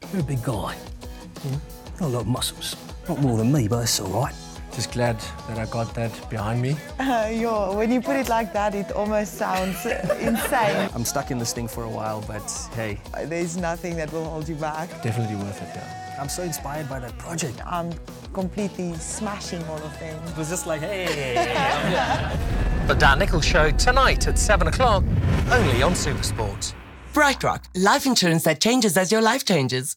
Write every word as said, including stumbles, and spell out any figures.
You're a big guy. Mm. Got a lot of muscles. Not more than me, but that's all right. Just glad that I got that behind me. Uh, yo, when you put it like that, it almost sounds insane. I'm stuck in this thing for a while, but hey. There's nothing that will hold you back. Definitely worth it, yeah. I'm so inspired by that project. I'm completely smashing all of them. It was just like, hey. The Dan Nicholl Show tonight at seven o'clock, only on Supersport. BrightRock, life insurance that changes as your life changes.